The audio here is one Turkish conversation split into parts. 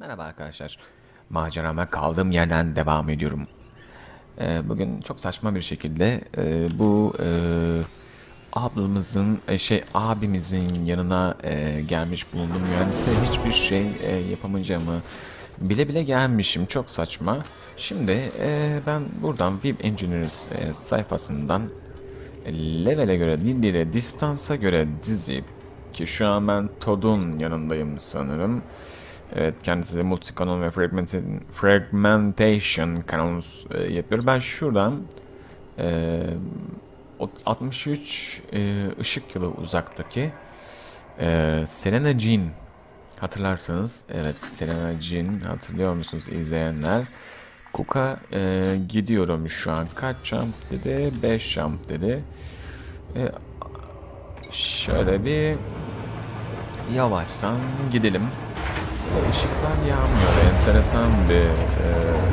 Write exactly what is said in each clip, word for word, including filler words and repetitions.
Merhaba arkadaşlar. Macerama kaldığım yerden devam ediyorum. Ee, bugün çok saçma bir şekilde e, bu e, ablamızın e, şey abimizin yanına e, gelmiş bulundum. Mühendise hiçbir şey e, yapamayacağımı bile bile gelmişim. Çok saçma. Şimdi e, ben buradan Web Engineers e, sayfasından levele göre değil de distansa göre dizip ki şu an ben Todd'un yanındayım sanırım. Evet, kendisi de multi-canon ve fragmentation, fragmentation canons e, yapıyor. Ben şuradan e, altmış üç e, ışık yılı uzaktaki e, Selena Jean hatırlarsanız, evet Selena Jean hatırlıyor musunuz izleyenler? Cook'a e, gidiyorum şu an. Kaç jump dedi? beş jump dedi. E, şöyle bir yavaştan gidelim. Işıklar yağmıyor. Enteresan bir e,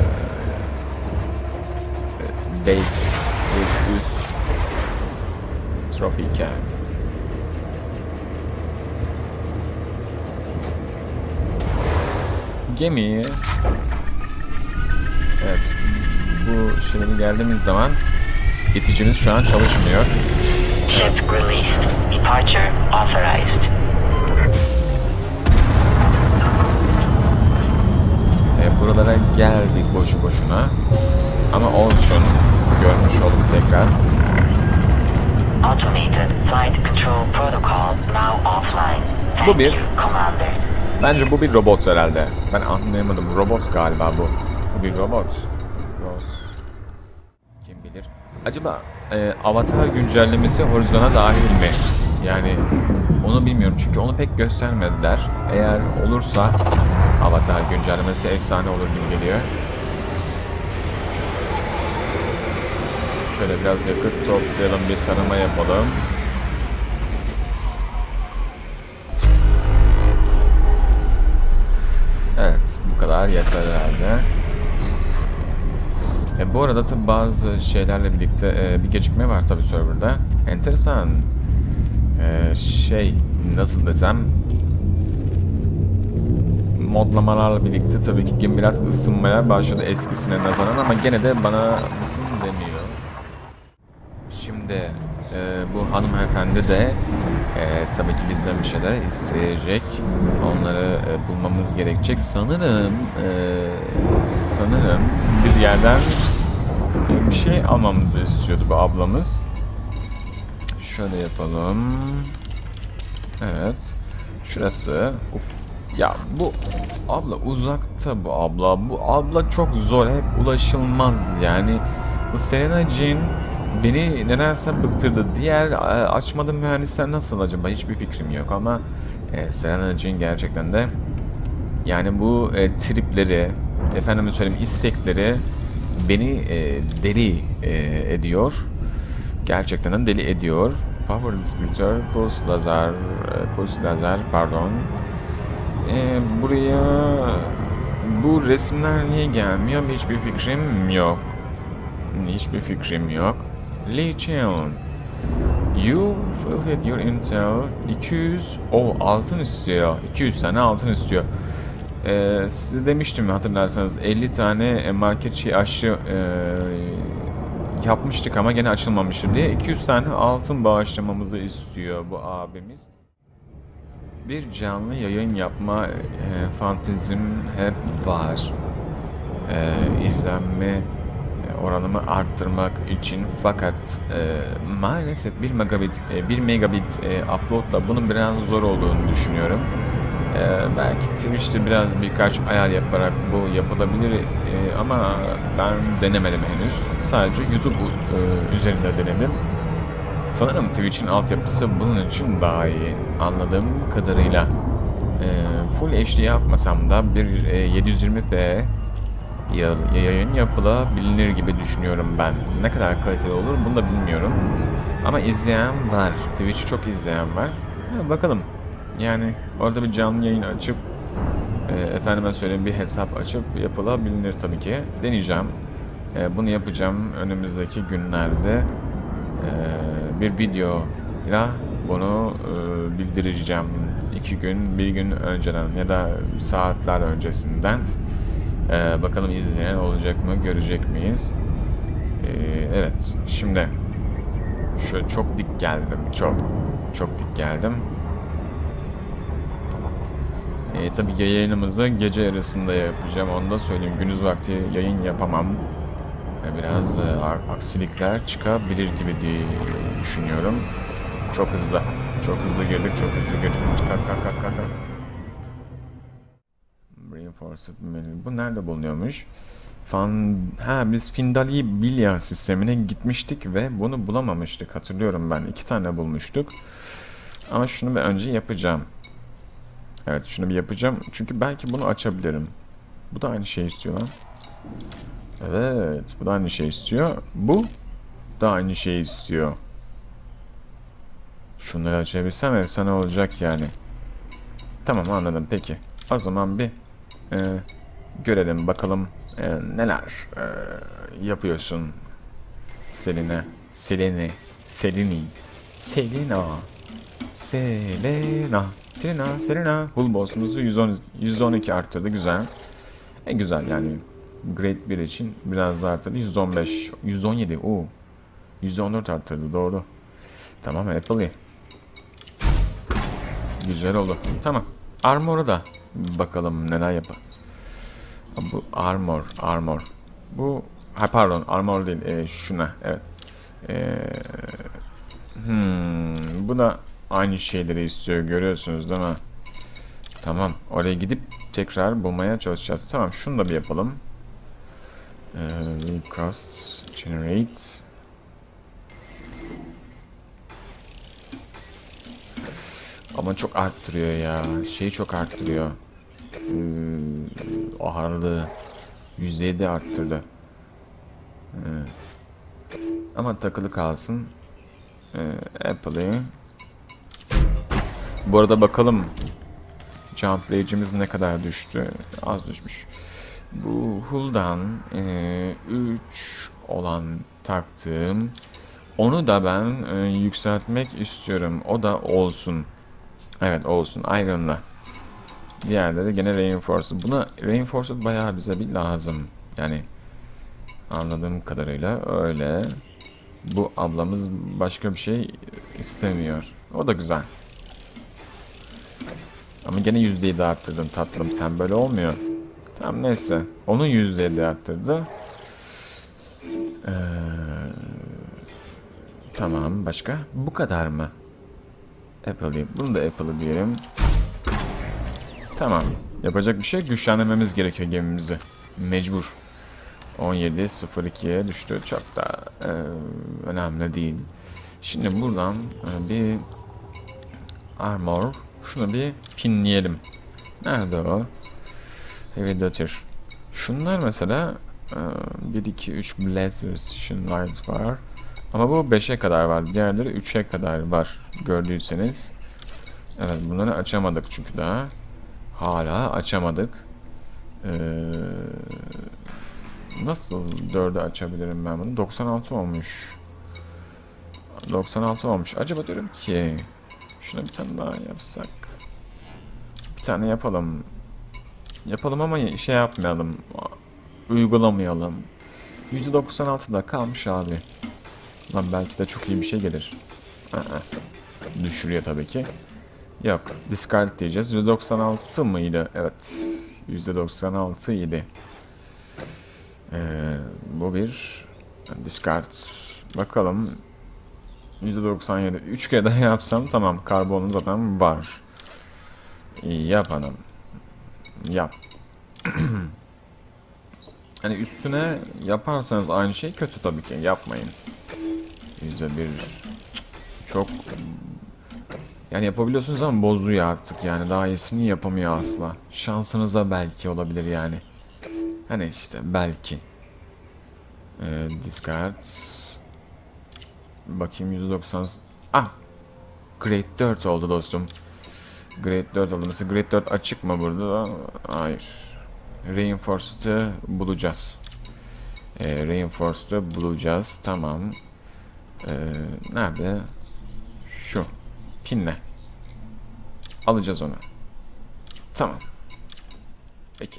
date üst trafik yani. Gemi, evet, bu şehre geldiğimiz zaman iticimiz şu an çalışmıyor. Ship released. Departure authorized. E, buralara geldik boşu boşuna. Ama olsun. Görmüş olduk tekrar. Automated flight control protocol now offline. Thank Bu bir. you, Commander. Bence bu bir robot herhalde. Ben anlayamadım. Robot galiba bu. Bu bir robot. Ross. Kim bilir. Acaba e, Avatar güncellemesi Horizon'a dahil mi? Yani onu bilmiyorum çünkü onu pek göstermediler. Eğer olursa Avatar güncellemesi efsane olur gibi geliyor. Şöyle biraz yakıt toplayalım, bir tanıma yapalım. Evet, bu kadar yeter herhalde. E, bu arada tabi bazı şeylerle birlikte e, bir gecikme var tabi serverda. Enteresan. E, şey, nasıl desem, modlamalarla birlikte tabii ki gemi biraz ısınmaya başladı eskisine nazaran ama gene de bana ısın demiyor. Şimdi e, bu hanımefendi de e, tabii ki bizden bir şeyler isteyecek. Onları e, bulmamız gerekecek. Sanırım e, sanırım bir yerden bir şey almamızı istiyordu bu ablamız. Şöyle yapalım. Evet. Şurası. Uf. Ya bu abla uzakta bu abla. Bu abla çok zor. Hep ulaşılmaz yani. Bu Selena Jean beni nedense bıktırdı. Diğer açmadığım mühendisler nasıl acaba? Hiçbir fikrim yok ama e, Selena Jean gerçekten de yani bu e, tripleri, efendime söyleyeyim istekleri beni e, deli e, ediyor. Gerçekten de deli ediyor. Power Distributor, Pulse Laser, Pulse Laser pardon. Ee, buraya bu resimler niye gelmiyor? Hiçbir fikrim yok. Hiçbir fikrim yok. Lee Cheon. You fulfilled your intel. iki yüz o altın istiyor. iki yüz tane altın istiyor. Ee, size demiştim hatırlarsanız elli tane marketçi aşı e, yapmıştık ama gene açılmamıştı diye iki yüz tane altın bağışlamamızı istiyor bu abimiz. Bir canlı yayın yapma e, fantezim hep var. E, izlenme e, oranımı arttırmak için fakat e, maalesef bir megabit e, bir megabit e, uploadla bunun biraz zor olduğunu düşünüyorum. E, belki Twitch'te biraz birkaç ayar yaparak bu yapılabilir e, ama ben denemedim henüz. Sadece YouTube e, üzerinde denedim. Sanırım Twitch'in altyapısı bunun için daha iyi anladığım kadarıyla. E, full H D yapmasam da bir e, yedi yüz yirmi p yayın yapılabilir gibi düşünüyorum ben. Ne kadar kaliteli olur bunu da bilmiyorum. Ama izleyen var. Twitch'i çok izleyen var. Ha, bakalım. Yani orada bir canlı yayın açıp e, efendime söyleyeyim bir hesap açıp yapılabilir tabii ki. Deneyeceğim. E, bunu yapacağım önümüzdeki günlerde. E, bir videoyla bunu e, bildireceğim. iki gün, bir gün önceden ya da saatler öncesinden. E, bakalım izleyen olacak mı, görecek miyiz? E, evet, şimdi şöyle çok dik geldim, çok çok dik geldim. E, tabii yayınımızı gece yarısında yapacağım, onu da söyleyeyim. Gündüz vakti yayın yapamam. E, biraz e, aksilikler çıkabilir gibi diye düşünüyorum. Çok hızlı, çok hızlı girdik, çok hızlı girdik. Kalk kalk kalk kalk. Reinforced menu. Bu nerede bulunuyormuş? Fan... Ha, biz Findali Bilya sistemine gitmiştik ve bunu bulamamıştık. Hatırlıyorum ben. iki tane bulmuştuk. Ama şunu bir önce yapacağım. Evet, şunu bir yapacağım. Çünkü belki bunu açabilirim. Bu da aynı şey istiyor lan. Evet, bu da aynı şey istiyor. Bu da aynı şey istiyor. Şunları açabilsem efsane olacak yani. Tamam, anladım, peki. O zaman bir e, görelim bakalım e, neler e, yapıyorsun Selina. Selene. Selini. Selina. Selena. Selena. Selena. Hull boss'umuzu yüz on, yüz on iki arttırdı. Güzel. En güzel yani. Grade bir için biraz daha arttırdı. yüz on beş. yüz on yedi. Oo. yüz on dört arttırdı. Doğru. Tamam, Apple'ı. Güzel oldu. Tamam. Armor'a da bakalım neler yapar. Bu armor, armor. Bu, ha pardon, armor değil. E, şuna, evet. E, hmm, bu da aynı şeyleri istiyor, görüyorsunuz değil mi? Tamam. Oraya gidip tekrar bulmaya çalışacağız. Tamam, şunu da bir yapalım. E, recast, generate. Ama çok arttırıyor ya. Şeyi çok arttırıyor. Ee, ağırlığı yüzde yedi arttırdı. Ee, ama takılı kalsın. Ee, Apple'ı. Bu arada bakalım. Jump rage'imiz ne kadar düştü? Az düşmüş. Bu Hull'dan e, üç olan taktığım. Onu da ben e, yükseltmek istiyorum. O da olsun. Evet, olsun. Iron'la. Diğerleri gene Reinforced. Buna Reinforced bayağı bize bir lazım. Yani anladığım kadarıyla öyle. Bu ablamız başka bir şey istemiyor. O da güzel. Ama gene yüzde yedi arttırdın tatlım. Sen böyle olmuyor. Tamam, neyse. Onun yüzde yedi arttırdı. Ee, tamam, başka? Bu kadar mı? Apple'ı. Bunu da Apple'ı diyelim. Tamam. Yapacak bir şey, güçlendirmemiz gerekiyor gemimizi. Mecbur. on yedi sıfır ikiye düştü. Çok da e, önemli değil. Şimdi buradan e, bir armor. Şunu bir pinleyelim. Nerede o? Heavy Dutter. Şunlar mesela e, bir, iki, üç Blazer Light var. Ama bu beşe kadar var. Diğerleri üçe kadar var. Gördüyseniz. Evet, bunları açamadık çünkü daha. Hala açamadık. Ee, nasıl dörde açabilirim ben bunu? doksan altı olmuş. doksan altı olmuş. Acaba diyorum ki şuna bir tane daha yapsak. Bir tane yapalım. Yapalım ama şey yapmayalım. Uygulamayalım. yüzde doksan altıda kalmış abi. Lan belki de çok iyi bir şey gelir. Aa, düşürüyor tabii ki. Yok. Discard diyeceğiz. yüzde doksan altı mıydı? Evet. yüzde doksan altı idi. Ee, bu bir discard. Bakalım. yüzde doksan yedi. üç kere daha yapsam tamam. Karbonum zaten var. İyi, yap hanım. Yap. Hani üstüne yaparsanız aynı şey kötü tabii ki. Yapmayın. yüzde bir. Çok... Yani yapabiliyorsunuz ama bozuyor artık yani. Daha iyisini yapamıyor asla. Şansınıza belki olabilir yani. Hani işte belki. Ee, discard. Bakayım yüzde doksan. Ah! Grade dört oldu dostum. Grade dört oldu. Mesela Grade dört açık mı burada? Hayır. Reinforced'ı bulacağız. Ee, Reinforced'ı bulacağız. Tamam. Ee, nerede? Şu. Pinle. Alacağız onu. Tamam. Peki.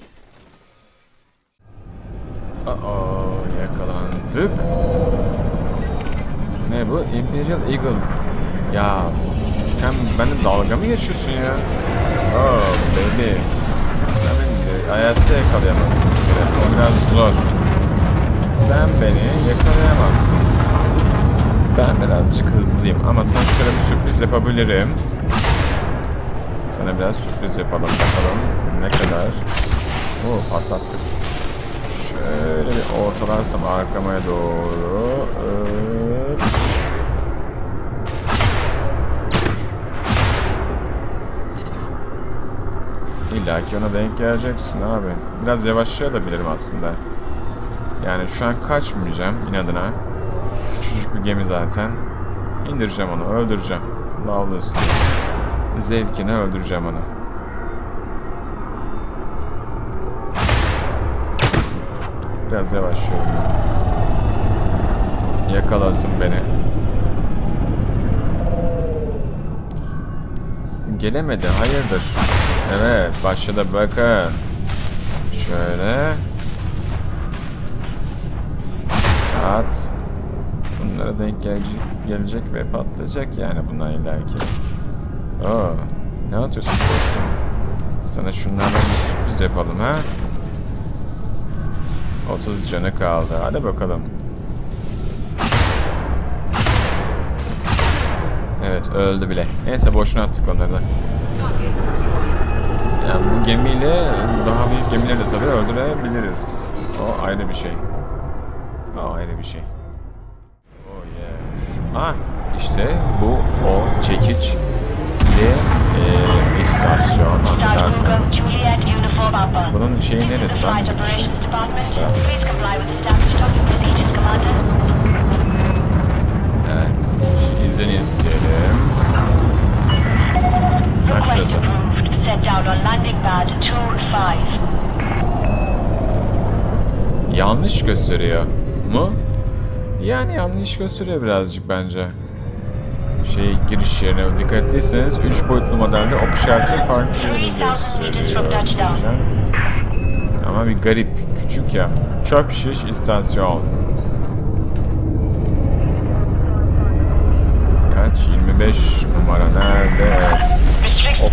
Aa, yakalandık. Ne bu? Imperial Eagle. Ya sen benimle dalga mı geçiyorsun ya? Oh baby. Sen beni hayatta yakalayamazsın. O biraz zor. Sen beni yakalayamazsın. Ben birazcık hızlıyım ama sana şöyle bir sürpriz yapabilirim. Sana biraz sürpriz yapalım bakalım ne kadar. Oo, patlattık. Şöyle bir ortalarsam arkamaya doğru. Ee... İlla ki ona denk geleceksin abi. Biraz yavaşlayabilirim aslında. Yani şu an kaçmayacağım inadına. Küçücük bir gemi zaten. İndireceğim onu, öldüreceğim. Lavlı üstüne. Zevkine öldüreceğim onu. Biraz yavaşlıyorum. Yakalasın beni. Gelemedi, hayırdır? Evet, başladı bakın. Şöyle. At. Bunlara denk gelecek, gelecek ve patlayacak yani bunlar illaki. Oo, ne atıyorsun dostum? Sana şunlardan bir sürpriz yapalım ha? otuz canı kaldı. Hadi bakalım. Evet, öldü bile. Neyse boşuna attık onları da. Yani bu gemiyle daha büyük gemileri de tabii öldürebiliriz. O ayrı bir şey. O ayrı bir şey. Oh yeah. Ah, işte bu o çekiç ve e, istasyon hatırlarsanız. Bunun şeyi neresi lan? İşte. Evet. İzini isteyelim. Ha şurası. Yanlış gösteriyor mu? Yani yanlış gösteriyor birazcık bence. Şey giriş yerine dikkat ettiyseniz üç boyutlu modelde ok işareti farklı gösteriyor. Ama bir garip, küçük ya. Çöp şiş istasyon. Kaç? yirmi beş numara nerede? Hop.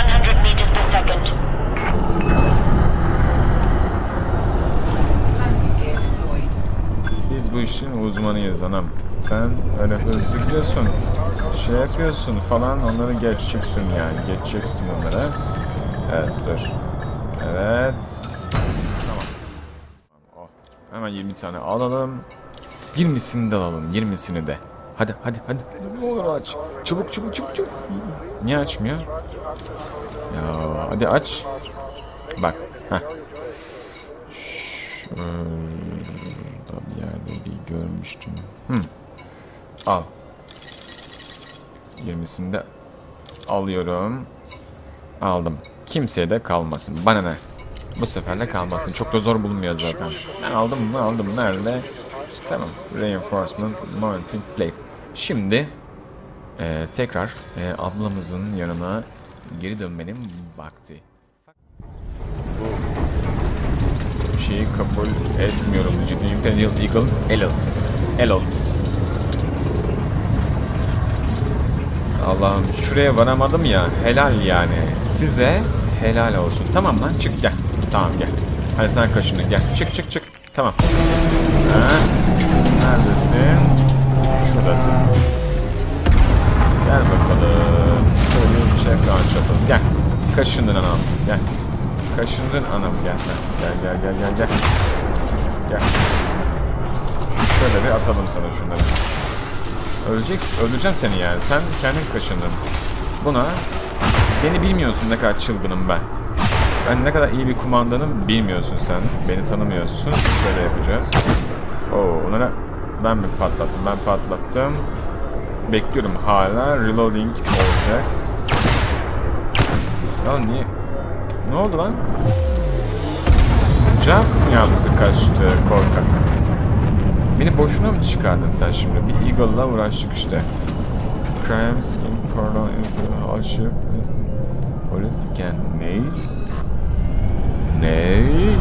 Biz bu işin uzmanıyız anam. Sen öyle hızlı gidiyorsun, şey yapıyorsun falan, onları geçeceksin yani, geçeceksin onları. Evet, dur. Evet. Tamam. Oh. Hemen yirmi tane alalım. yirmisini de alalım, yirmisini de. Hadi, hadi, hadi. Ne olur aç. Çabuk, çabuk, çabuk, çabuk. Niye açmıyor? Ya, hadi aç. Bak, heh. Şöyle bir yerde bir görmüştüm. Hmm. Al. yirmisini de alıyorum. Aldım. Kimseye de kalmasın. Bana ne? Bu sefer de kalmasın. Çok da zor bulunmuyor zaten. Ben aldım mı? Aldım. Nerede? Tamam. Reinforcement Mounting Plate. Şimdi e, tekrar e, ablamızın yanına geri dönmenin vakti. Bu şeyi kabul etmiyorum. Ciddi Imperial Eagle Elot. Elot. Allah'ım şuraya varamadım ya. Helal yani. Size helal olsun. Tamam lan çık gel. Tamam gel. Hadi sen kaşını gel. Çık çık çık. Tamam. Ha. Neredesin? Şuradasın. Gel bakalım. Şöyle bir şey açalım. Gel. Kaşındın anam. Gel. Kaşındın anam. Gel sen. Gel gel gel gel gel. Gel. Şöyle bir atalım sana şunları. Öleceksin, öldüreceğim seni yani. Sen kendin kaşındın. Buna beni bilmiyorsun ne kadar çılgınım ben. Ben ne kadar iyi bir kumandanım bilmiyorsun sen. Beni tanımıyorsun. Şöyle yapacağız. Oo, onlara ben mi patlattım? Ben patlattım. Bekliyorum hala. Reloading olacak. Ya niye? Ne oldu lan? Jump mı yaptı, kaçtı korkak? Beni boşuna mı çıkardın sen şimdi? Bir Eagle'la uğraştık işte. crime scheme pardon into hardship polis can ne? Ne?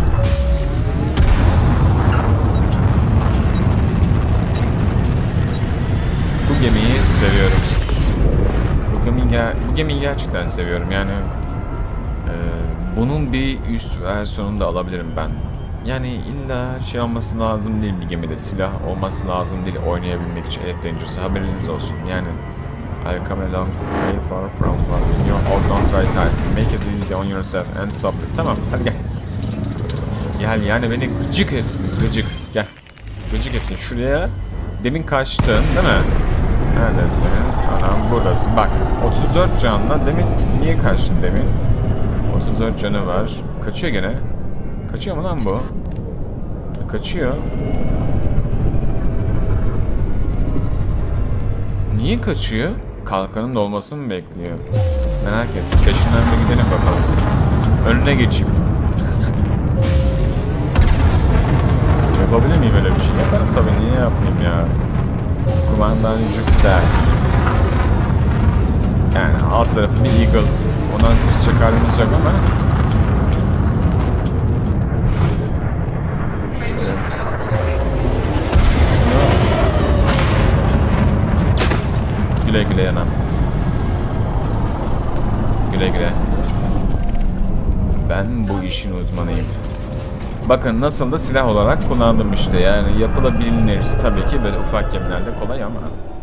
Bu gemiyi seviyorum. Bu gemiyi, bu gemiyi gerçekten seviyorum yani. E, bunun bir üst versiyonunu da alabilirim ben. Yani illa şey olması lazım değil bir gemide, silah olması lazım değil oynayabilmek için Elite Dangerous'a, haberiniz olsun. Yani I'll come along way far from what's in your old don't try time. Make it easy on yourself and stop it. Tamam hadi gel. Gel yani beni gıcık et, gıcık gel. Gıcık ettin şuraya. Demin kaçtın değil mi? Neredesin? Anam buradasın. Bak otuz dört canla demin niye kaçtın demin? otuz dört canı var. Kaçıyor gene. Kaçıyor mu lan bu? Kaçıyor. Niye kaçıyor? Kalkanın dolmasını mı bekliyor? Merak ettim. Peşinden bir gidelim bakalım. Önüne geçeyim. Yapabilir miyim öyle bir şey? Yaparım tabii. Niye yapmayayım ya? Kumandan Jüpiter. Yani alt tarafı bir Eagle. Ondan tırsacak halimiz yok ama güle güle yanam. Güle güle. Ben bu işin uzmanıyım. Bakın nasıl da silah olarak kullandım işte. Yani yapılabilir. Tabii ki böyle ufak gemilerde kolay ama.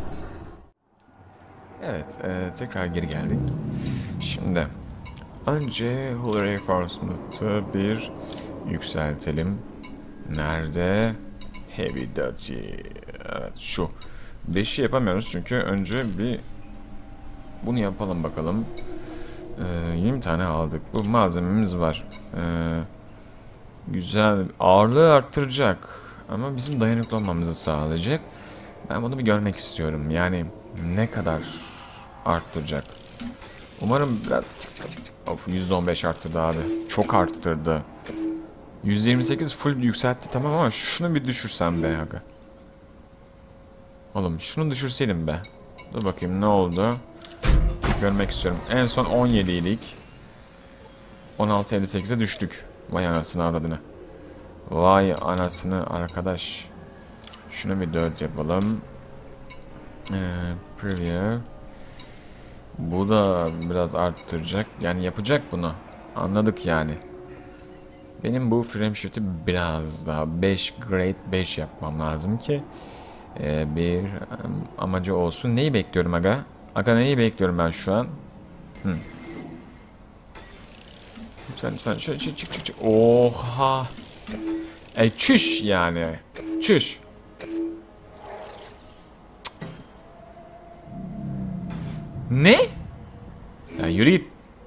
Evet. E, tekrar geri geldik. Şimdi. Önce Hull Reinforcement'ı bir yükseltelim. Nerede? Heavy Duty. Evet şu. beşi yapamıyoruz çünkü önce bir bunu yapalım bakalım. Ee, yirmi tane aldık. Bu malzememiz var. Ee, güzel. Ağırlığı arttıracak. Ama bizim dayanıklı olmamızı sağlayacak. Ben bunu bir görmek istiyorum. Yani ne kadar arttıracak. Umarım biraz çık çık çık çık. Of yüzde on beş arttırdı abi. Çok arttırdı. yüzde yirmi sekiz full yükseltti tamam ama şunu bir düşürsem be aga. Oğlum şunu düşürseydim be. Dur bakayım ne oldu. Görmek istiyorum. En son on yedi idik. on altı elli sekize düştük. Vay anasını avradını. Vay anasını arkadaş. Şunu bir dört yapalım. Ee, preview. Bu da biraz arttıracak. Yani yapacak bunu. Anladık yani. Benim bu frame shift'i biraz daha beş grade beş yapmam lazım ki e, bir um, amacı olsun. Neyi bekliyorum aga? Aga neyi bekliyorum ben şu an? Hı. Lütfen lütfen şöyle çık çık çık çık. Oha. E çüş yani. Çüş. Ne? Ya yürü git.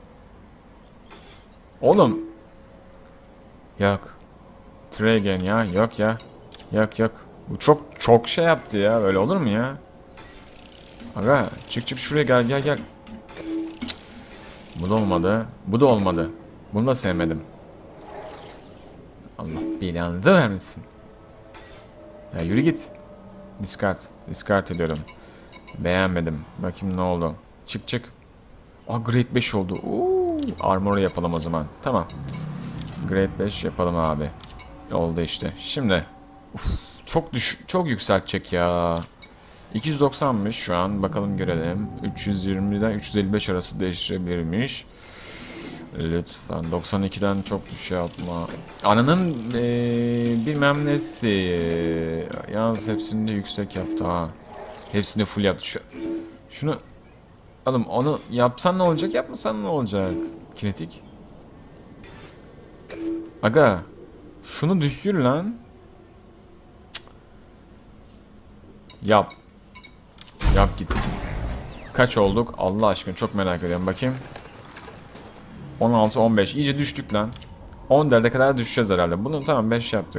Oğlum. Yok. Tregen ya. Yok ya. Yok yok. Bu çok çok şey yaptı ya. Öyle olur mu ya? Aga çık çık şuraya gel gel gel. Cık. Bu da olmadı. Bu da olmadı. Bunu da sevmedim. Allah belanı da vermesin. Ya yürü git. Discard. Discard ediyorum. Beğenmedim. Bakayım ne oldu. Çık çık. Aa grade beş oldu. Oo, armor yapalım o zaman. Tamam. Grade beş yapalım abi. Oldu işte. Şimdi. Uf, çok düş çok yükseltecek ya. iki yüz doksanmış şu an. Bakalım görelim. üç yüz yirmiden üç yüz elli beş arası değiştirebilirmiş. Lütfen. doksan ikiden çok düş yapma. Ananın ee, bilmem nesi. Yalnız hepsini de yüksek yaptı ha. Hepsini full yaptı. Şu, şunu oğlum onu yapsan ne olacak, yapmasan ne olacak? Kinetik. Aga şunu düşür lan. Cık. Yap. Yap gitsin. Kaç olduk? Allah aşkına çok merak ediyorum. Bakayım. on altı on beş. İyice düştük lan. on dörde kadar düşeceğiz herhalde. Bunu tamam beş yaptık.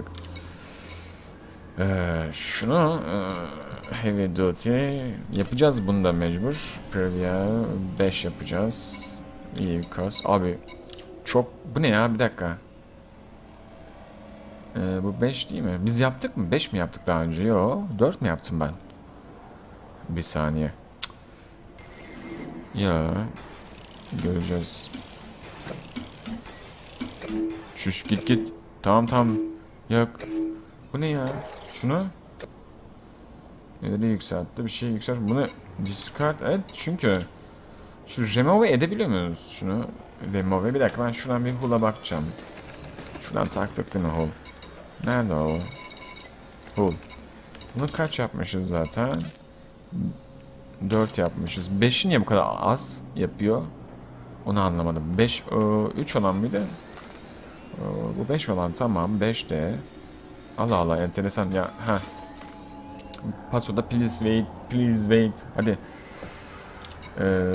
Ee, şunu e, heavy duty yapacağız bunu da mecbur. Preview beş yapacağız. İyi cost. Abi çok bu ne ya bir dakika. Ee, bu beş değil mi? Biz yaptık mı? beş mi yaptık daha önce? Yo dört mü yaptım ben? Bir saniye. Ya göreceğiz. Şuş git git. Tamam tamam. Yok. Bu ne ya? Şunu. Neleri yükseltti? Bir şey yükselt. Bunu discard et çünkü şu remove edebiliyor muyuz şunu? Remove bir dakika ben şuradan bir hula bakacağım. Şuradan taktık değil mi hul? Nerede o? Hul. Bunu kaç yapmışız zaten? dört yapmışız. beşi niye bu kadar az yapıyor? Onu anlamadım. beş, üç olan mıydı? Bu beş olan tamam. beş de. Allah Allah enteresan ya. Ha. Paso'da please wait, please wait. Hadi. Ee,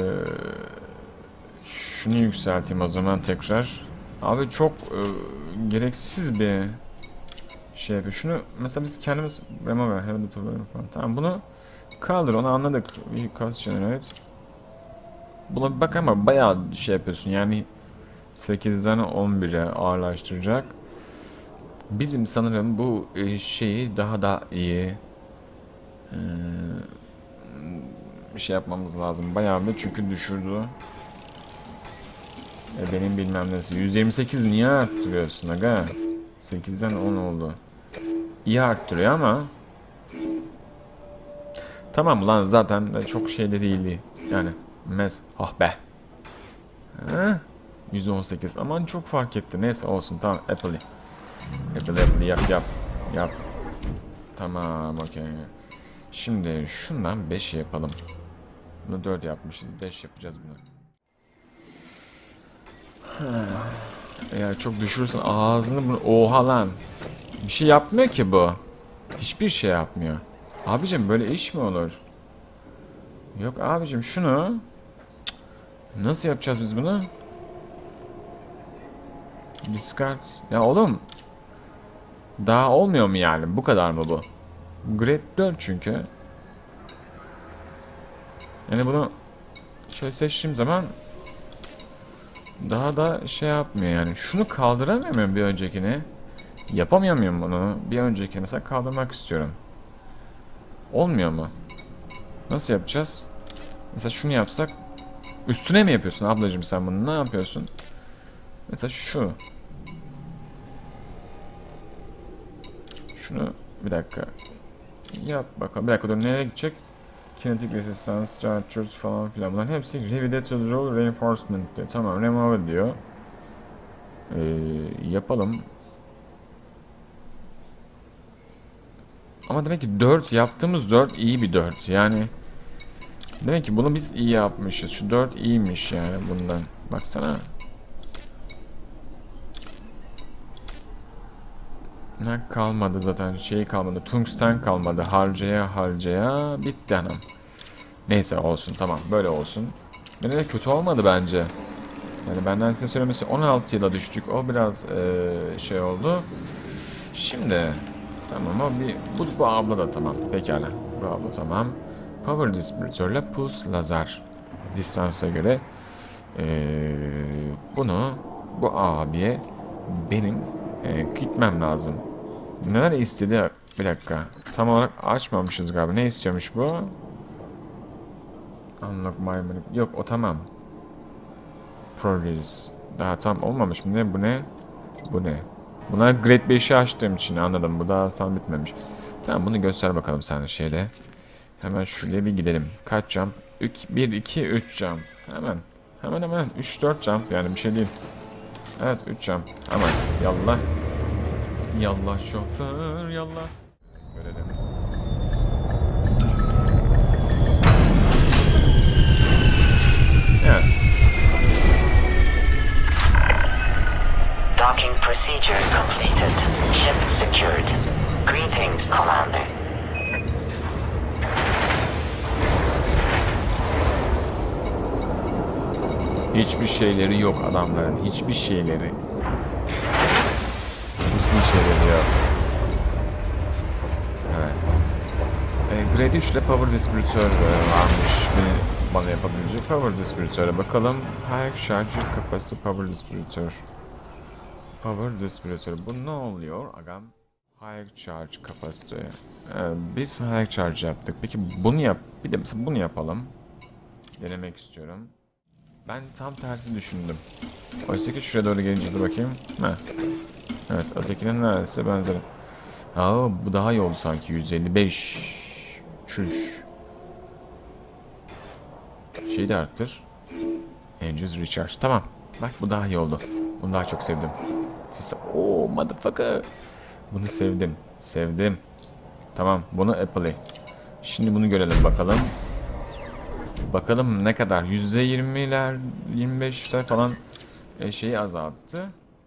şunu yükselteyim o zaman tekrar. Abi çok e, gereksiz bir şey yapıyor. Şunu mesela biz kendimiz remove have the falan. Tamam bunu kaldır onu anladık. Cost generate. Buna bir bak ama bayağı şey yapıyorsun yani sekizden on bire ağırlaştıracak. Bizim sanırım bu şeyi daha da iyi bir şey yapmamız lazım. Bayağı bir çünkü düşürdü. E benim bilmem nesi. yüz yirmi sekiz niye arttırıyorsun aga? sekizden on oldu. İyi arttırıyor ama tamam lan zaten çok şey de değildi. Yani mes ah be. Ha? yüz on sekiz aman çok fark etti. Neyse olsun tamam Apple'ı. Apple Apple yap yap. Yap. Tamam okey. Şimdi şundan beş yapalım. Bunu dört yapmışız. beş yapacağız bunu. Eğer çok düşürürsen ağzını bunu... Oha lan. Bir şey yapmıyor ki bu. Hiçbir şey yapmıyor. Abicim böyle iş mi olur? Yok abicim şunu... Nasıl yapacağız biz bunu? Discard. Ya oğlum. Daha olmuyor mu yani? Bu kadar mı bu? Grade dört çünkü. Yani bunu şöyle seçtiğim zaman daha da şey yapmıyor yani. Şunu kaldıramıyor muyum bir öncekini? Yapamıyor muyum bunu? Bir önceki mesela kaldırmak istiyorum. Olmuyor mu? Nasıl yapacağız? Mesela şunu yapsak. Üstüne mi yapıyorsun ablacığım sen bunu? Ne yapıyorsun? Mesela şu. Şunu bir dakika. Yap bakalım. Bir dakika dur nereye gidecek? Kinetic resistance, chargers falan filan. Bunların hepsi revidatorial reinforcement diyor. Tamam remove diyor. Ee, yapalım. Ama demek ki dört yaptığımız dört iyi bir dört. Yani demek ki bunu biz iyi yapmışız. Şu dört iyiymiş yani bundan. Baksana. Ne kalmadı zaten şey kalmadı. Tungsten kalmadı. Harcaya harcaya bitti hanım. Neyse olsun tamam böyle olsun. Yine de kötü olmadı bence. Yani benden size söylemesi on altı yıla düştük. O biraz ee, şey oldu. Şimdi tamam o bir bu, bu abla da tamam. Pekala. Bu abla tamam. Power distribütörle pulse lazer distansa göre ee, bunu bu abiye benim ee, gitmem lazım. Neler istedi? Bir dakika. Tam olarak açmamışız galiba. Ne istiyormuş bu? Unlock my money. Yok o tamam. Progress. Daha tam olmamış mı? Ne bu ne? Bu ne? Bunlar grade beşi açtığım için anladım. Bu daha tam bitmemiş. Tamam bunu göster bakalım sen şeyde. Hemen şuraya bir gidelim. Kaç jump? bir, iki, üç jump. Hemen. Hemen hemen. üç, dört jump yani bir şey değil. Evet üç jump. Hemen. Yallah. Yallah şoför yallah. Görelim. Evet. Docking procedure completed. Ship secured. Greetings, Commander. Hiçbir şeyleri yok adamların. Hiçbir şeyleri. Hiçbir şeyleri yok. Evet. E, Grade üç ile Power Distributor varmış. Bir bana yapabilecek Power Distributor'a bakalım. High Charged Capacity Power Distributor. Power Distributor. Bu ne oluyor agam? High Charge Capacity. Ee, biz High Charge yaptık. Peki bunu yap. Bir de mesela bunu yapalım. denemek istiyorum. Ben tam tersi düşündüm. Oysa ki şuraya doğru gelince de bakayım. Heh. Evet, ötekinin neredeyse benzeri. Aa, bu daha iyi oldu sanki. yüz elli beş. Şuş. Şeyi de arttır. Engines recharge. Tamam. Bak bu daha iyi oldu. Bunu daha çok sevdim. Siz... Oh motherfucker. Bunu sevdim. Sevdim. Tamam. Bunu Apple'e. Şimdi bunu görelim bakalım. Bakalım ne kadar. yüzde yirmiler, yirmi beşler falan şeyi azalttı.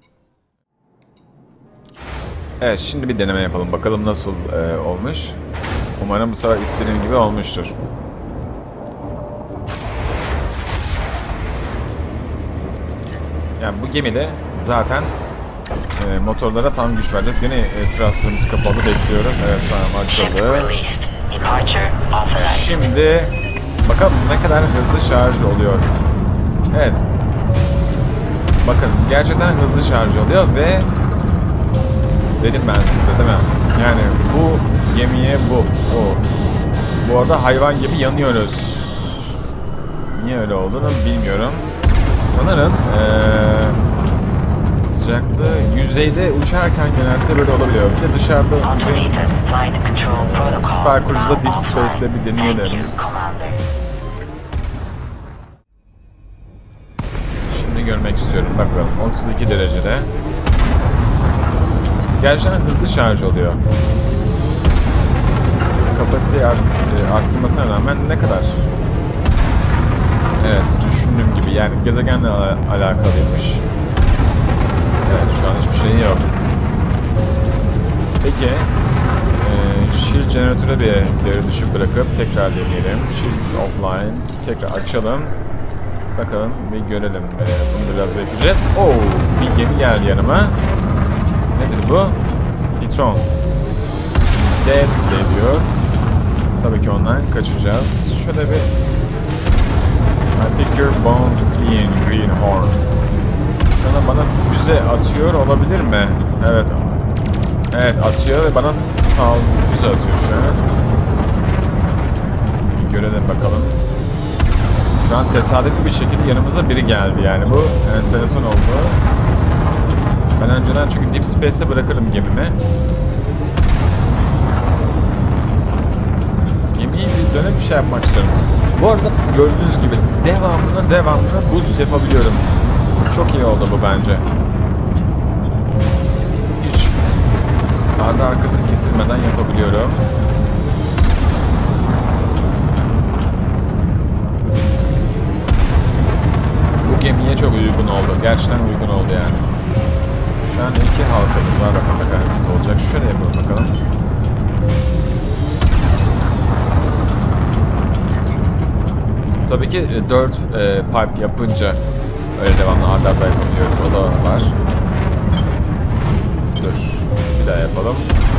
Evet, şimdi bir deneme yapalım. Bakalım nasıl e, olmuş. Umarım bu sefer istediğim gibi olmuştur. Yani bu gemide zaten e, motorlara tam güç vereceğiz. Gene e, thruster'ımız kapalı, bekliyoruz. Evet, tamam, açıldı. Şimdi bakalım ne kadar hızlı şarj oluyor. Evet. Bakın gerçekten hızlı şarj oluyor ve dedim ben size değil mi? Yani bu gemiye bu. O. Bu arada hayvan gibi yanıyoruz. Niye öyle olduğunu bilmiyorum. Sanırım ee, sıcaklığı yüzeyde uçarken genelde böyle olabiliyor. Bir de dışarıda yüzeyin Super Cruise'da Deep Space'le bir deneyelim. Şimdi görmek istiyorum. Bakalım otuz iki derecede. Gerçekten hızlı şarj oluyor. Kapasiteyi art, arttırmasına rağmen ne kadar? Evet, düşündüğüm gibi. Yani gezegenle al alakalıymış. Evet, şu an hiçbir şey yok. Peki, e, shield jeneratörü bir devre dışı bırakıp tekrar deneyelim. Shields offline. Tekrar açalım. Bakalım bir görelim. E, bunu da biraz bekleyeceğiz. Oo, bir gemi geldi yanıma. Nedir bu? Pitron. Dead diyor. Tabii ki ondan kaçacağız. Şöyle bir I pick your bones clean, greenhorn. Şu anda bana füze atıyor olabilir mi? Evet. Evet atıyor ve bana sal füze atıyor şu an. Bir görelim bakalım. Şu an tesadüfi bir şekilde yanımıza biri geldi yani bu enteresan oldu. Ben önceden çünkü Deep Space'e bırakırım gemimi. Gemiyi bir dönüp bir şey yapmak istiyorum. Bu arada gördüğünüz gibi devamlı devamlı buz yapabiliyorum. Çok iyi oldu bu bence. Hiç ardı arkası kesilmeden yapabiliyorum. Bu gemiye çok uygun oldu. Gerçekten uygun oldu yani. Şu an iki halkamız var. Bakalım ne kadar hızlı olacak. Şöyle yapalım bakalım. Tabii ki dört e, pipe yapınca öyle devamlı arda arda yapabiliyoruz. O da var. Dur. Bir daha yapalım.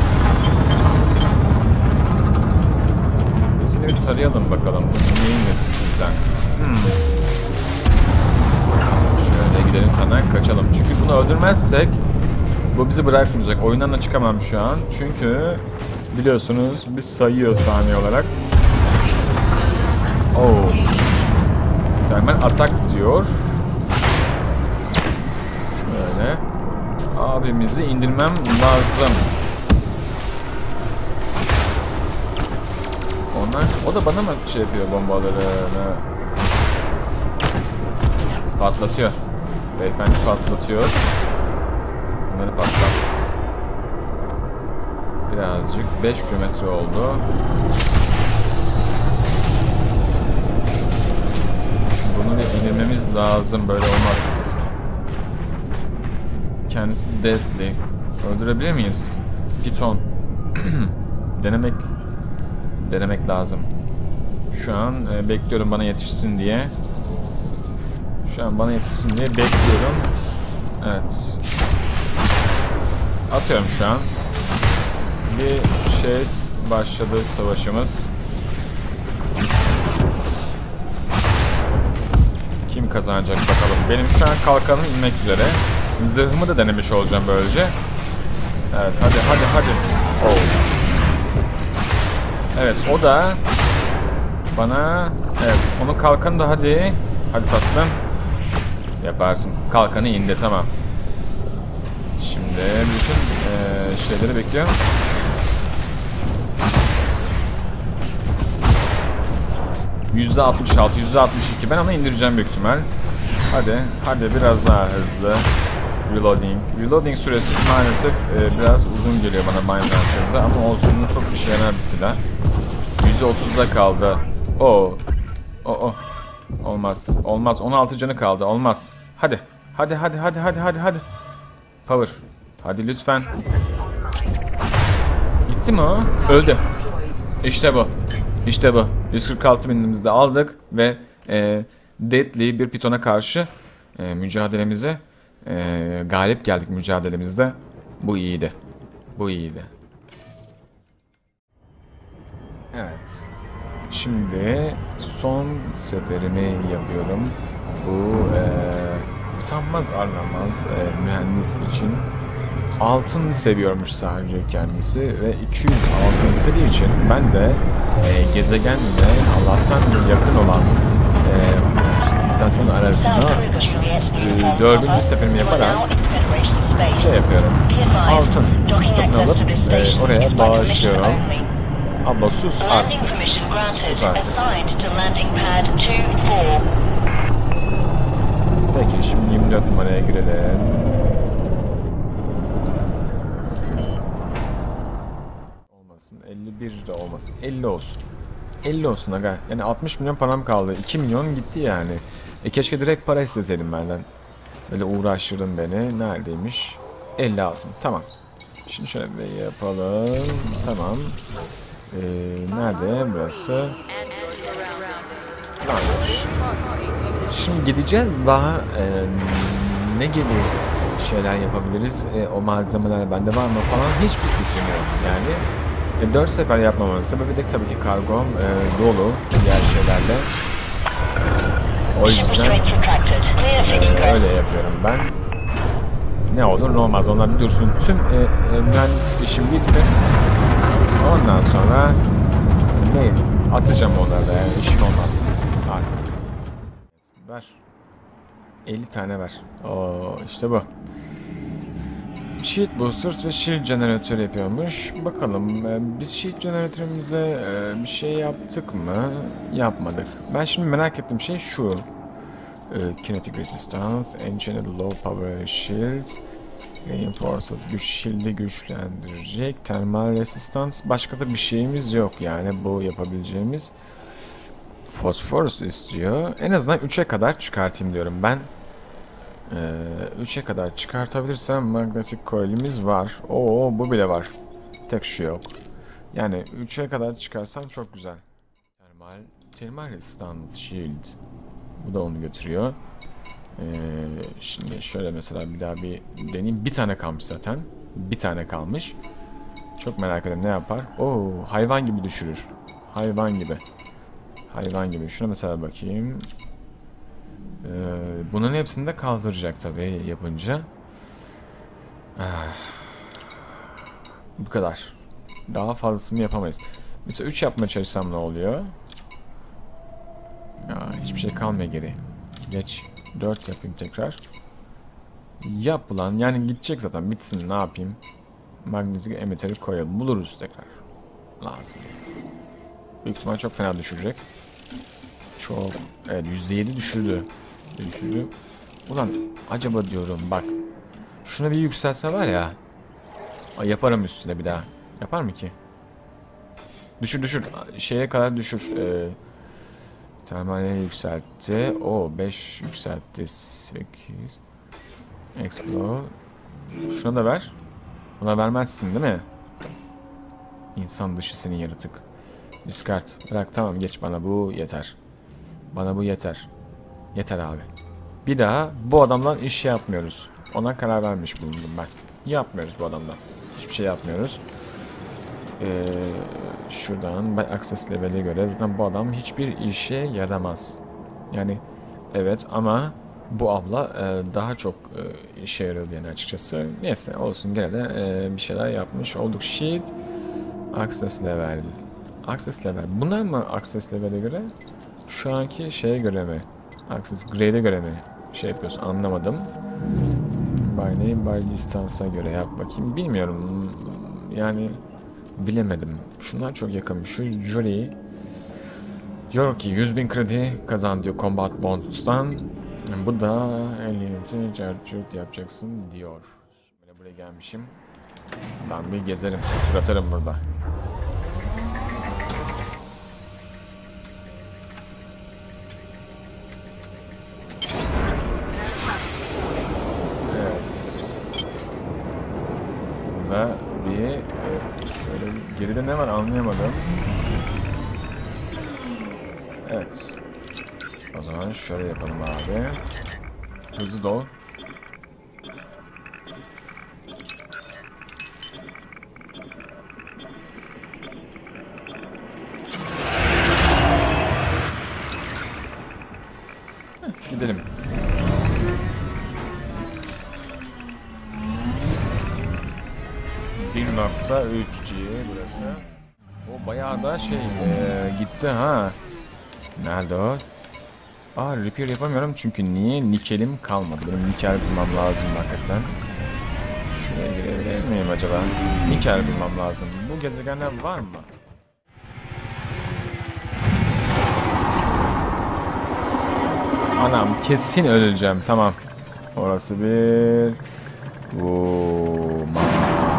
Seni bir tarayalım bakalım. Neyin nesisin sen? Hmm. Şöyle gidelim senden kaçalım. Çünkü bunu öldürmezsek bu bizi bırakmayacak. Oyundan da çıkamam şu an. Çünkü biliyorsunuz biz sayıyor saniye olarak. Oh. Termal atak diyor. Şöyle. Abimizi indirmem lazım. Onlar, o da bana mı şey yapıyor bombalarını? Patlatıyor. Beyefendi patlatıyor. Bunları patlat. Birazcık. beş kilometre oldu. Bunu indirmemiz lazım. Böyle olmaz. Kendisi deadly. Öldürebilir miyiz? Piton. Denemek denemek lazım. Şu an e, bekliyorum bana yetişsin diye. Şu an bana yetişsin diye bekliyorum. Evet. Atıyorum şu an. Bir şey başladı savaşımız. Kim kazanacak bakalım. Benim şu an kalkanım inmek üzere. Zırhımı da denemiş olacağım böylece. Evet hadi hadi hadi. Oh. Evet o da bana. Evet, onun kalkanı da hadi. Hadi tatlım. Yaparsın. Kalkanı indi, tamam. Şimdi bütün e, şeyleri bekliyorum. yüzde altmış altı, yüzde altmış iki. Ben onu indireceğim büyük ihtimal. Hadi, hadi biraz daha hızlı. Reloading. Reloading süresi maalesef e, biraz uzun geliyor bana Mine Launcher'da ama olsun, çok işe yarar bir silah. yüzde otuzda kaldı. Oo. Oo. Olmaz. Olmaz. on altı canı kaldı. Olmaz. Hadi. Hadi hadi hadi hadi hadi hadi. Power. Hadi lütfen. Gitti mi o? Öldü. İşte bu. İşte bu. yüz kırk altı binimizi de aldık ve e, Deadly bir pitona karşı e, mücadelemize e, galip geldik mücadelemizde. Bu iyiydi. Bu iyiydi. Evet. Şimdi son seferimi yapıyorum. Bu e, utanmaz arlanmaz e, mühendis için altın seviyormuş sadece kendisi ve iki yüz altın istediği için ben de e, gezegenle Allah'tan yakın olan e, istasyon arasına e, dördüncü seferimi yaparak şey yapıyorum. Altın satın alıp e, oraya bağışlıyorum. Abla sus artık. Sus artık. Peki şimdi yirmi dört numaraya girelim. Olmasın. elli bir de olmasın. elli olsun. elli olsun aga. Yani altmış milyon param kaldı. iki milyon gitti yani. E keşke direkt para isteseydim benden. Böyle uğraştırdın beni. Neredeymiş? elli altın. Tamam. Şimdi şöyle bir yapalım. Tamam. Ee, nerede burası? Şimdi gideceğiz daha e, ne gibi şeyler yapabiliriz? E, o malzemeler bende var mı falan hiçbir fikrim yok yani. E, dört sefer yapmamın sebebi de tabii ki kargom e, dolu diğer şeylerle. O yüzden e, öyle yapıyorum ben. Ne olur ne olmaz onlar bir dursun. Tüm e, e, mühendislik işim bitsin. Ondan sonra ne atacağım onlara da yani işim olmaz artık. Ver. elli tane ver. Oo işte bu. Shield Boosters ve Shield Generator yapıyormuş. Bakalım biz Shield Generator'ımıza bir şey yaptık mı? Yapmadık. Ben şimdi merak ettiğim şey şu. Kinetic Resistance, Enchanted Low Power Shields, Reinforced güç shield'i güçlendirecek, Thermal Resistance. Başka da bir şeyimiz yok yani bu yapabileceğimiz. Phosphorus istiyor. En azından üçe kadar çıkartayım diyorum ben. Ee, üçe kadar çıkartabilirsem magnetic coil'imiz var. Oo bu bile var. Tek şu yok. Yani üçe kadar çıkarsam çok güzel. Thermal, Thermal Resistance Shield. Bu da onu götürüyor. Ee, şimdi şöyle mesela bir daha bir deneyeyim. Bir tane kalmış zaten. Bir tane kalmış. Çok merak ediyorum ne yapar. Oo hayvan gibi düşürür. Hayvan gibi. Hayvan gibi. Şuna mesela bakayım. Ee, bunun hepsini de kaldıracak tabii yapınca. Ah. Bu kadar. Daha fazlasını yapamayız. Mesela üç yapmaya çalışsam ne oluyor? Ya, hiçbir şey kalmıyor geri. Geç. dört yapayım tekrar. Yap ulan. Yani gidecek zaten. Bitsin. Ne yapayım? Magnetic emitter'i koyalım. Buluruz tekrar. Lazım. Büyük ihtimal çok fena düşürecek. Çok. Evet yüzde yedi düşürdü. Düşürdü. Ulan acaba diyorum bak. Şuna bir yükselse var ya. Ay, yaparım üstüne bir daha. Yapar mı ki? Düşür düşür. Şeye kadar düşür. Ee, Termalleri yükseltti. O beş yükseltti. sekiz. Explode. Şuna da ver. Buna vermezsin değil mi? İnsan dışı senin yaratık. Discard. Bırak tamam geç bana bu yeter. Bana bu yeter. Yeter abi. Bir daha bu adamdan iş yapmıyoruz. Ona karar vermiş bulundum ben. Yapmıyoruz bu adamdan. Hiçbir şey yapmıyoruz. Ee, şuradan access level'e göre zaten bu adam hiçbir işe yaramaz. Yani evet ama bu abla e, daha çok e, işe yarıyordu yani açıkçası. Neyse olsun gene de e, bir şeyler yapmış olduk. Sheet access level Access level. Bunlar mı access level'e göre? Şu anki şeye göre mi? Access grade'e göre mi? Şey yapıyorsun, anlamadım. By name, by distance'a göre yap bakayım. Bilmiyorum. Yani bilemedim. Şunlar çok yakın. Şu Jury diyor ki yüz bin kredi kazan diyor Combat Bonds'tan. Bu da elli çarçurt yapacaksın diyor. Şimdi buraya gelmişim. Ben bir gezerim, tur atarım burada. Evet. Burada bir evet, şöyle geride ne var anlayamadım. Evet. O zaman şöyle yapalım abi. Hızlı dol. Heh, gidelim. bir nokta üç G burası. O bayağı da şey ee, gitti ha. Nerede o? Aa, repair yapamıyorum çünkü niye? Nikelim kalmadı. Benim nikel bulmam lazım hakikaten. Şuraya girebilir miyim acaba? Nikel bulmam lazım. Bu gezegenler var mı? Anam kesin öleceğim. Tamam. Orası bir... Oh my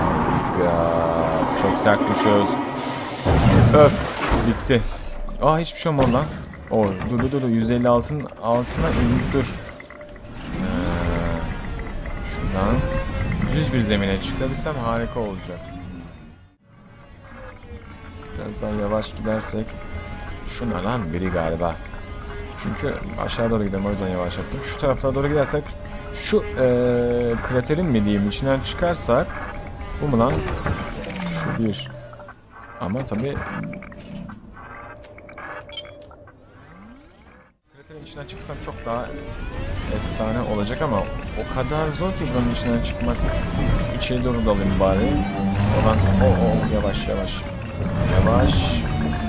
god. Çok sert düşüyoruz. Öf. Bitti. Aa, hiçbir şey olmadı lan. Oh, dur dur dur. yüz elli altının altına indik dur. Ee, şuradan düz bir zemine çıkabilsem harika olacak. Biraz daha yavaş gidersek. Şuna lan biri galiba. Çünkü aşağı doğru gidelim, o yüzden yavaşlattım. Şu tarafa doğru gidersek şu ee, kraterin mi diyeyim içinden çıkarsak. Bu mu lan? Şu bir. Ama tabii kraterin içinden çıksam çok daha efsane olacak ama o kadar zor ki buranın içinden çıkmak. Şu içeri doğru dalayım bari. Oradan o oh, oh, yavaş yavaş. Yavaş.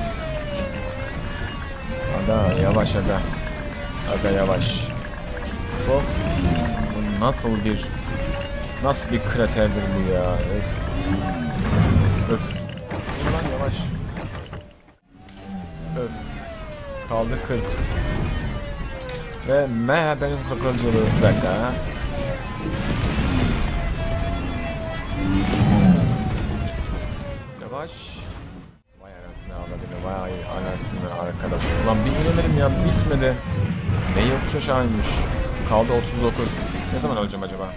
Aga yavaş aga. Aga yavaş. Çok. Bu nasıl bir nasıl bir kraterdir bu ya? Öf. Öf. Ulan yavaş. Öf. Kaldı kırk. Ve me benim kakılcılı. Bir dakika. Yavaş. Vay anasını ağladığını. Vay anasını arkadaş. Ulan bir inemedim ya. Bitmedi. Ne yokuş aşağıymış. Kaldı otuz dokuz. Ne zaman öleceğim acaba?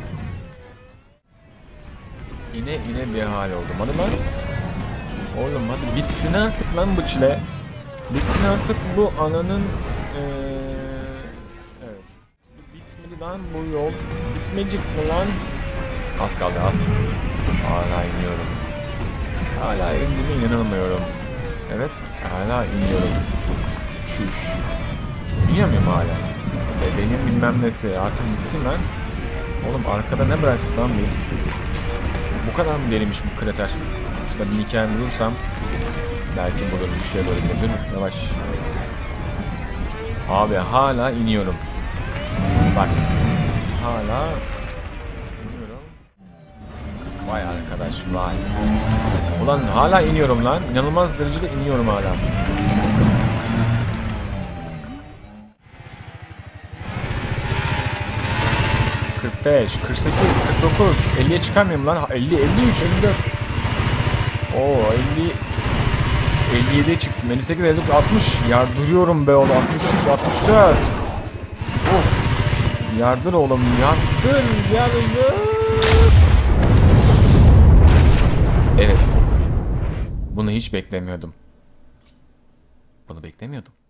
İne ine bir hal oldum. Hadi lan. Oğlum hadi bitsin artık lan bu çile. Bitsin artık bu ananın ee, evet. Bitmedi lan bu yol. Bitmeyecek mi lan? Az kaldı az. Hala iniyorum. Hala indiğime inanamıyorum. Evet hala iniyorum. Şuş. İniyor muyum hala? E, benim bilmem nesi artık bitsin lan. Oğlum arkada ne bıraktık lan biz? Bu kadar mı derinmiş bu krater? Şurada bir hikaye bulursam belki bulurum. Şuraya doğru gidelim. Dur yavaş. Abi hala iniyorum. Bak. Hala iniyorum. Vay arkadaş vay. Ulan hala iniyorum lan. İnanılmaz derecede iniyorum hala. kırk beş, kırk sekiz, kırk dokuz, elliye çıkarmayayım lan. elli, elli üç, elli dört. Oo elli elli yediye çıktım. elli sekiz, elli dokuz, altmış. Yardırıyorum be oğlum. altmış üç, altmış dört. Of. Yardır oğlum. Yardır. Yardır. Evet. Bunu hiç beklemiyordum. Bunu beklemiyordum.